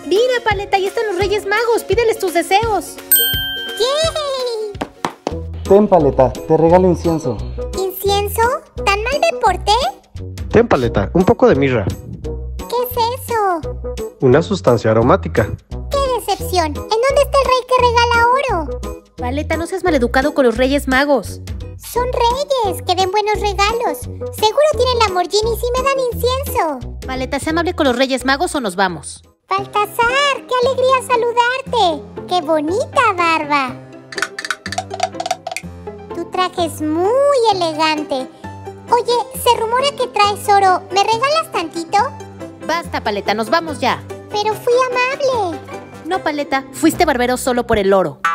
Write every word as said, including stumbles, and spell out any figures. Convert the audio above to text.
Mira, Paleta, ahí están los Reyes Magos. Pídeles tus deseos. ¡Yay! Ten, Paleta, te regalo incienso. ¿Incienso? ¿Tan mal me porté? Ten, Paleta, un poco de mirra. ¿Qué es eso? Una sustancia aromática. ¡Qué decepción! ¿En dónde está el rey que regala oro? Paleta, no seas maleducado con los Reyes Magos. Son reyes, que den buenos regalos. Seguro tienen Lamborghinis y me dan incienso. Paleta, sé amable con los Reyes Magos o nos vamos. Baltasar, qué alegría saludarte. ¡Qué bonita barba! Tu traje es muy elegante. Oye, se rumora que traes oro. ¿Me regalas tantito? Basta, Paleta, nos vamos ya. Pero fui amable. No, Paleta, fuiste barbero solo por el oro.